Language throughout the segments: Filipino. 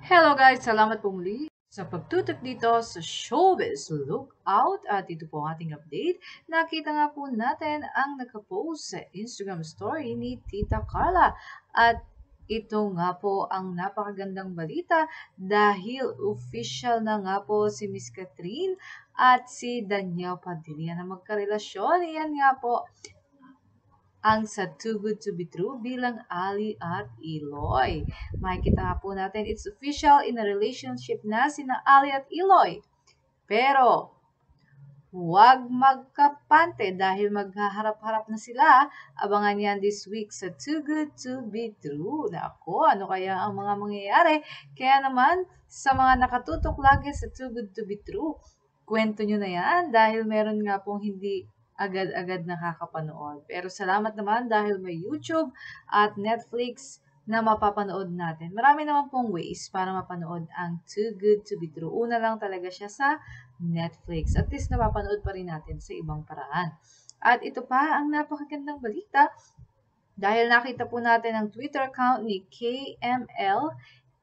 Hello guys! Salamat po muli sa pagtutok dito sa Showbiz Lookout at ito po ang ating update. Nakita nga po natin ang nakapost sa Instagram story ni Tita Carla at ito nga po ang napakagandang balita dahil official na nga po si Miss Catherine at si Daniel Padilla na magkarelasyon. Yan nga po ang sa Too Good To Be True bilang Ali at Eloy. Makikita nga po natin, it's official in a relationship na sina Ali at Eloy. Pero, huwag magkapante dahil maghaharap-harap na sila. Abangan yan this week sa Too Good To Be True. Nako, ano kaya ang mga mangyayari? Kaya naman, sa mga nakatutok lagi sa Too Good To Be True, kwento nyo na yan dahil meron nga pong hindi agad-agad nakakapanood. Pero salamat naman dahil may YouTube at Netflix na mapapanood natin. Marami naman pong ways para mapanood ang Too Good To Be True. Una lang talaga siya sa Netflix. At least napapanood pa rin natin sa ibang paraan. At ito pa ang napakagandang balita dahil nakita po natin ang Twitter account ni KML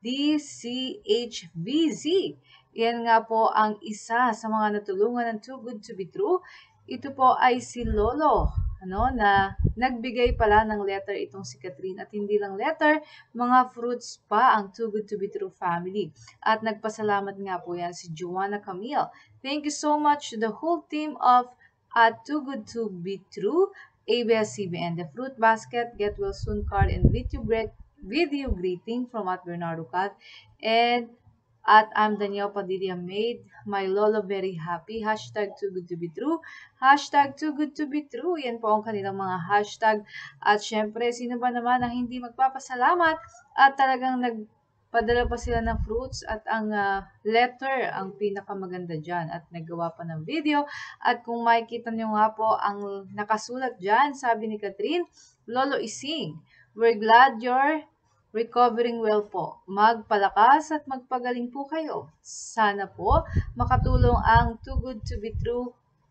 DCHVZ. Yan nga po ang isa sa mga natulungan ng Too Good To Be True. Ito po ay si Lolo, na nagbigay pala ng letter itong si Catherine. At hindi lang letter, mga fruits pa ang Too Good To Be True family. At nagpasalamat nga po yan si Joanna Camille. Thank you so much to the whole team of Too Good To Be True, ABS-CBN. The Fruit Basket, Get Well Soon card, and video greeting from Bernardo Cat. And at I'm Daniel Padilla made my lolo very happy. Hashtag Too Good To Be True. Hashtag Too Good To Be True. Yan po ang kanilang mga hashtag. At syempre, sino ba naman ang hindi magpapasalamat at talagang nagpadala pa sila ng fruits at ang letter ang pinakamaganda dyan. At naggawa pa ng video. At kung makikita nyo nga po ang nakasulat dyan, sabi ni Catherine, Lolo Ising, we're glad you're recovering well po. Magpalakas at magpagaling po kayo. Sana po makatulong ang Too Good To Be True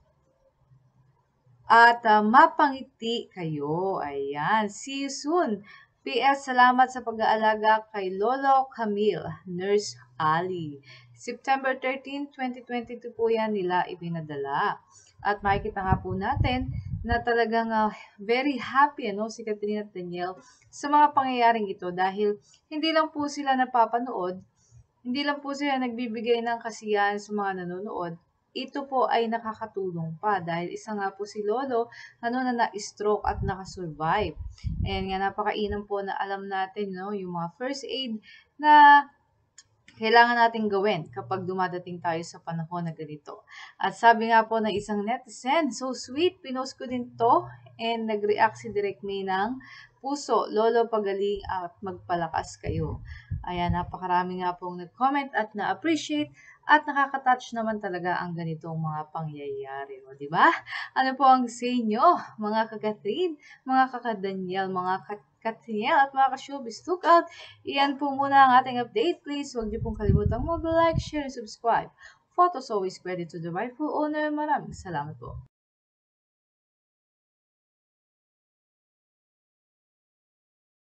at mapangiti kayo. Ayan. See you soon. PS, salamat sa pag-aalaga kay Lolo Camille, Nurse Ali. September 13, 2022 po yan nila ipinadala. At makikita nga po natin na talagang very happy si Catherine at Daniel sa mga pangyayaring ito dahil hindi lang po sila napapanood, hindi lang po sila nagbibigay ng kasiyahan sa mga nanonood, ito po ay nakakatulong pa dahil isa nga po si Lolo na na-stroke at nakasurvive. And nga napakainam po na alam natin yung mga first aid na kailangan natin gawin kapag dumadating tayo sa panahon na ganito. At sabi nga po ng isang netizen, so sweet, pinost ko din to and nag-react si Direk May ng puso, Lolo pagaling at magpalakas kayo. Ayan, napakarami nga pong nag-comment at na-appreciate at nakaka-touch naman talaga ang ganitong mga pangyayari. O, di ba? Ano po ang sa inyo, mga kaka-Catherine, mga kaka-Daniel, mga Catherine at mga ka-showbiz lookout? Iyan po muna ang ating update. Please, huwag niyo pong kalimutang mag-like, share, and subscribe. Photos always credit to the rightful owner. Maraming salamat po.